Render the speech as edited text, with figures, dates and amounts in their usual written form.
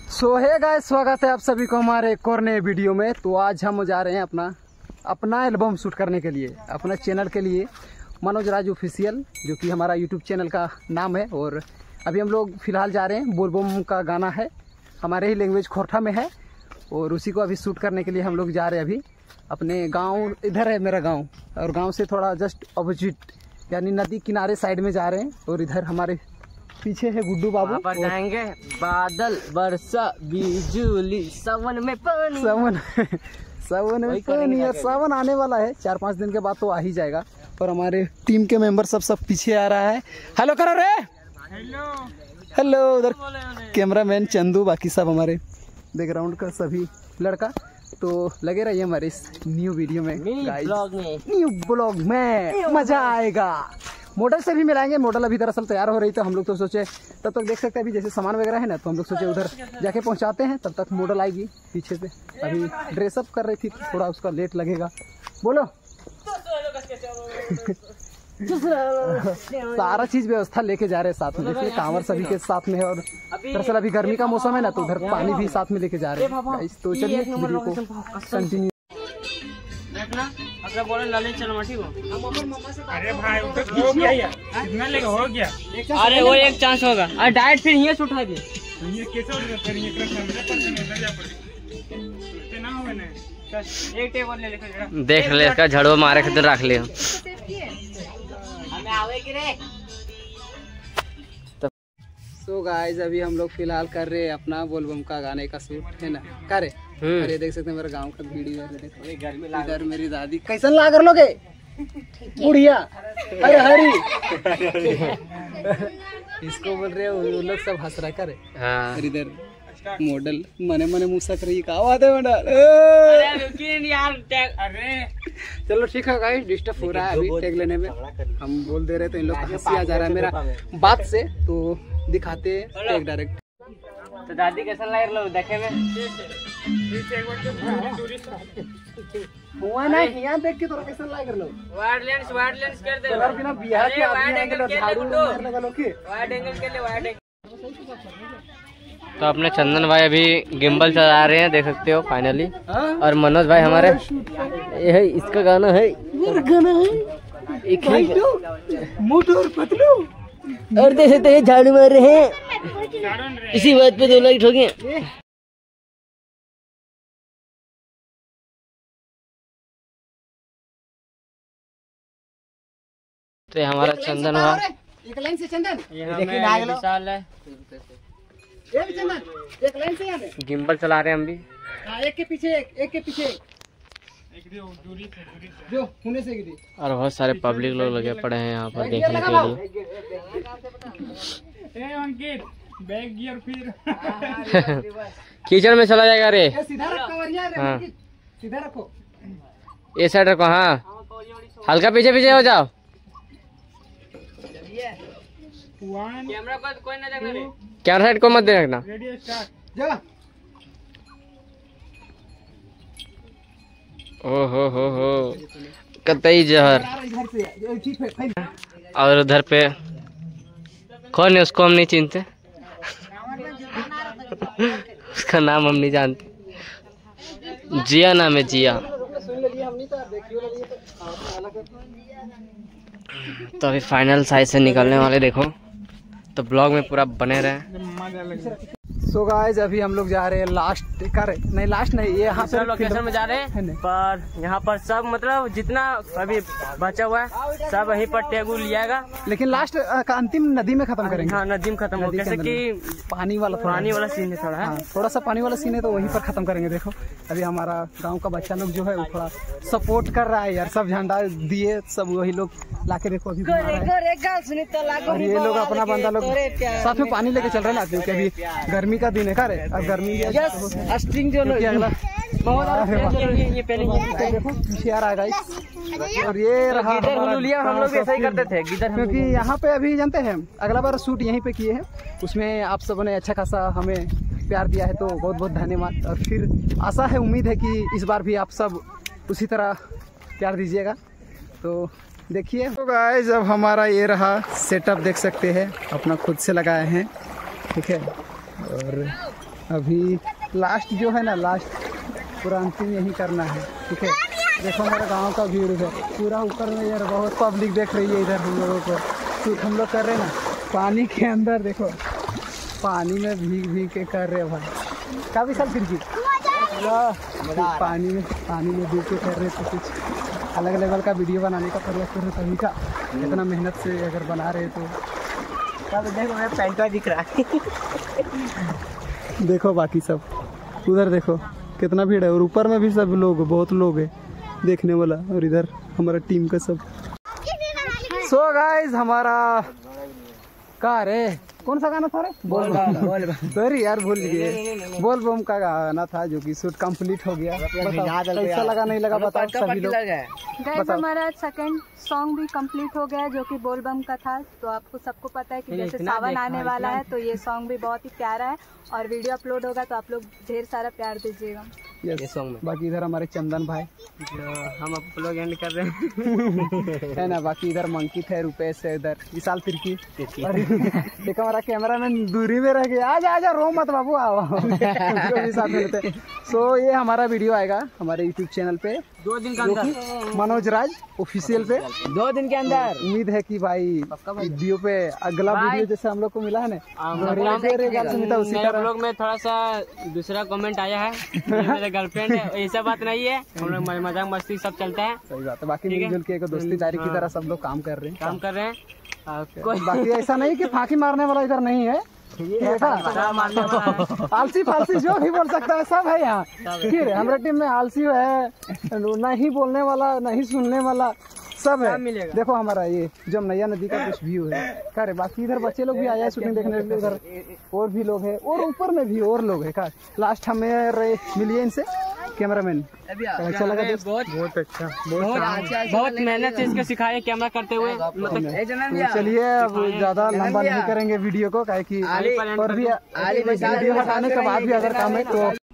सो hey guys, स्वागत है आप सभी को हमारे एक और नए वीडियो में। तो आज हम जा रहे हैं अपना एल्बम शूट करने के लिए, अपने चैनल के लिए, मनोज राज ऑफिशियल, जो कि हमारा यूट्यूब चैनल का नाम है। और अभी हम लोग फिलहाल जा रहे हैं, बोलबम का गाना है, हमारे ही लैंग्वेज खोरठा में है, और उसी को अभी शूट करने के लिए हम लोग जा रहे हैं। अभी अपने गाँव, इधर है मेरा गाँव, और गाँव से थोड़ा जस्ट अपोजिट यानी नदी किनारे साइड में जा रहे हैं। और इधर हमारे पीछे है गुड्डू बाबू। पर जाएंगे बादल, वर्षा, बिजली, सावन में पानी, सावन में पानी। और सावन आने वाला है, 4-5 दिन के बाद तो आ ही जाएगा। और हमारे टीम के मेंबर सब पीछे आ रहा है। हेलो करो रे, हेलो। उधर कैमरामैन चंदू, बाकी सब हमारे बैकग्राउंड का सभी लड़का। तो लगे रहिए हमारे इस न्यू वीडियो में, न्यू ब्लॉग में मजा आएगा। मॉडल से भी मिलाएंगे। मॉडल अभी दरअसल तैयार हो रही, तो हम लोग तो सोचे तब तक देख सकते हैं। अभी जैसे सामान वगैरह है ना, तो हम लोग सोचे उधर जाके पहुंचाते हैं, तब तक मॉडल आएगी पीछे से। अभी ड्रेसअप कर रही थी, थोड़ा उसका लेट लगेगा। बोलो सारा चीज व्यवस्था लेके जा रहे हैं साथ में, देखिए कांवर सभी के साथ में है। और दरअसल अभी गर्मी का मौसम है ना, तो उधर पानी भी साथ में लेके जा रहे हैं। तो चलिए वीडियो को कंटिन्यू। अरे भाई हो गया यार, कितना लेगा, हो गया। अरे वो एक चांस होगा। अरे डायरेक्ट फिर यहीं से उठा दे, ये कैसे हो फिर ये कर समझे पर नहीं जा पड़े ना होवे ना। एक टेबल ले लेकर जरा देख ले, इसका झड़वा मारे के दिन रख लियो। हमें आवे कि रे। सो गाइस, अभी हम लोग फिलहाल कर रहे हैं अपना बोलबम का गाने का शूट, है ना करे। अरे देख सकते हैं मेरे गांव का वीडियो है। इधर मेरी दादी कैसन ला कर लोगे बुढ़िया, अरे हरी इसको बोल रहे हो, वो लोग सब हंस रहा करे। और इधर मॉडल मने मने मुसक रही, का बात है मॉडल। अरे चलो ठीक है गाइस, डिस्टर्ब हो रहा है अभी टैग लेने में। हम बोल दे रहे तो इन लोग को हंसी आ जा रहा है मेरा बात से, तो दिखाते हैं टैग डायरेक्ट। तो दादी कैसा लग रहा है देखे में? एक बार तो दूरी से हुआ ना, यहाँ देख के थोड़ा कैसा लग रहा है। वाइड लेंस कर दे। तोहर बिना बियाह के आदमी आएंगे तो झाड़ू मार लगा लो के। वाइड एंगल के लिए वाइड एंगल। तो अपने चंदन भाई अभी गिम्बल चला रहे हैं, देख सकते हो फाइनली। और मनोज भाई हमारे, ये है इसका गाना है, मेरा गाना है एक ही मोटू और पतलू। और देख सकते हैं झाड़ू मार रहे हैं, इसी बात पे 2 लाइट हो गए। तो हमारा चंदन हुआ, एक लाइन से चंदन, देखिए विशाल है, ये भी चंदन एक लाइन से याद है। गिम्बल चला रहे हैं हम भी। हाँ, एक के पीछे एक के पीछे एक दूरी से जो होने से गिरी। और बहुत सारे पब्लिक लोग लगे पड़े हैं यहाँ पर देखने के लिए। ए अंकित बैक गियर फिर कीचड़ में चला जाएगा रे। सीधा रखो वरिया रे, हाँ। सीधा रखो, ये साइड रखो। हाँ, हल्का पीछे पीछे हो जाओ। कैमरा को कोई ना देखना रे, कैमरा साइड को मत देखना। रेडी स्टार्ट जा। हो कतई जहर। इधर से ठीक है। और उधर पे कौन है, उसको हम नहीं चिनते, उसका नाम हम नहीं जानते। जिया नाम है, जिया। तो अभी फाइनल साइज से निकलने वाले, देखो तो ब्लॉग में पूरा बने रहे। सो गाइस, अभी हम लोग जा रहे हैं लास्ट नहीं लास्ट नहीं, ये यहाँ पर लोकेशन में जा रहे हैं। पर यहाँ पर सब मतलब जितना अभी बचा हुआ है सब वहीं पर टैगू लियागा, लेकिन लास्ट का अंतिम नदी में खत्म करेंगे। हाँ, नदी में खत्म हो, जैसे कि पानी वाला सीन है थोड़ा। हाँ, थोड़ा सा पानी वाला सीन है, तो वहीं पर खत्म करेंगे। देखो अभी हमारा गांव का बच्चा लोग जो है वो थोड़ा सपोर्ट कर रहा है यार, सब झंडा दिए, सब वही लोग लाके देखो अभी घुमा रहे हैं। और ये लोग अपना बंदा लोग साथ में पानी लेके चल रहे हैं ना, क्योंकि अभी गर्मी का दिन है का रे। अब गर्मी स्ट्रिंग जो अगला ये पहले देखो पीछे आ रहा है गाइस। और ये रहा हम लोग ऐसा ही करते थे गिदर, क्योंकि यहाँ पे अभी जानते हैं अगला बार शूट यहीं पे किए हैं, उसमें आप सबों ने अच्छा खासा हमें प्यार दिया है, तो बहुत बहुत धन्यवाद। और फिर आशा है, उम्मीद है कि इस बार भी आप सब उसी तरह प्यार दीजिएगा। तो देखिए तो गाइस, अब हमारा ये रहा सेटअप, देख सकते हैं अपना खुद से लगाए हैं, ठीक है। और अभी लास्ट जो है ना, लास्ट पूरा अंतिम यही करना है, ठीक है। देखो हमारे गांव का भीड़ है पूरा ऊपर में यार, बहुत पब्लिक देख रही है इधर हम लोगों को। शूट हम लोग कर रहे हैं ना पानी के अंदर, देखो पानी में भीग भीग के कर रहे हैं भाई, काफ़ी साल फिर भी पानी में डूब के कर रहे थे। कुछ अलग लेवल का वीडियो बनाने का प्रयास कर रहे तभी का, इतना मेहनत से अगर बना रहे तो। देखो मैं पैंटवा दिख रहा है। देखो बाकी सब उधर देखो कितना भीड़ है, और ऊपर में भी सब लोग, बहुत लोग है देखने वाला, और इधर हमारा टीम का सब। सो गाइस हमारा कार है, कौन सा गाना था रे? बोल बम। सॉरी यार भूल गए, बोल बम का गाना था जो कि शूट कंप्लीट हो गया। कैसा लगा नहीं लगा बताओ सभी लोग। गाइस हमारा सेकंड सॉन्ग भी कंप्लीट हो गया जो कि बोल बम का था। तो आपको सबको पता है कि जैसे सावन आने वाला है तो ये सॉन्ग भी बहुत ही प्यारा है, और वीडियो अपलोड होगा तो आप लोग ढेर सारा प्यार दीजिएगा। यस सॉन्ग में बाकी इधर हमारे चंदन भाई हम अपलोड एंड कर रहे हैं है ना। बाकी इधर मंकित है, रुपेश है, इधर विशाल तिर्की, और एक हमारा कैमरा मैन दूरी में रह गया। आजा आजा रो मत बाबू, आओ भी साथ में लेते। सो ये हमारा वीडियो आएगा हमारे यूट्यूब चैनल पे 2 दिन का अंदर, मनोज राज ऑफिशियल पे 2 दिन के अंदर। उम्मीद है कि भाई वीडियो पे अगला वीडियो जैसे हम लोग को मिला है ना, उसी तरह लोग में थोड़ा सा दूसरा कमेंट आया है, मेरे गर्लफ्रेंड है, ऐसा बात नहीं है, हम लोग मजाक मस्ती सब चलता है। सही बात है, बाकी मिलजुल के एक दोस्तीदारी की तरह सब लोग काम कर रहे हैं। बाकी ऐसा नहीं कि फांकी मारने वाला इधर नहीं है, आलसी फालसी जो भी बोल सकता है सब है यहाँ। ठीक है, हमारे टीम में आलसी है, नहीं बोलने वाला, नहीं सुनने वाला, सब है। देखो हमारा ये जमनैया नदी का कुछ व्यू है करे। बाकी इधर बच्चे लोग भी आए हैं शूटिंग देखने के लिए, उधर और भी लोग हैं, और ऊपर में भी और लोग हैं का। लास्ट हमें मिलिए इनसे कैमरामैन। अच्छा लगा दोस्त? बहुत अच्छा, बहुत मेहनत से इसको सिखाया कैमरा करते हुए। मतलब चलिए अब ज्यादा लंबा नहीं करेंगे वीडियो को, काहे कि और भी वीडियो हटाने के बाद भी अगर काम है तो